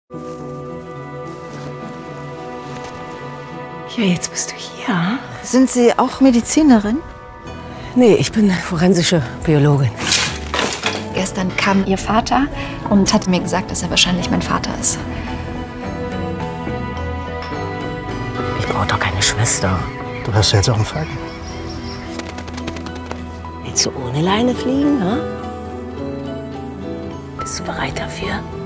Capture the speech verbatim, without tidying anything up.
Ja, jetzt bist du hier. Sind Sie auch Medizinerin? Nee, ich bin forensische Biologin. Gestern kam Ihr Vater und hat mir gesagt, dass er wahrscheinlich mein Vater ist. Ich brauche doch keine Schwester. Du hast ja jetzt auch einen Falken. Willst du ohne Leine fliegen, ha? Bist du bereit dafür?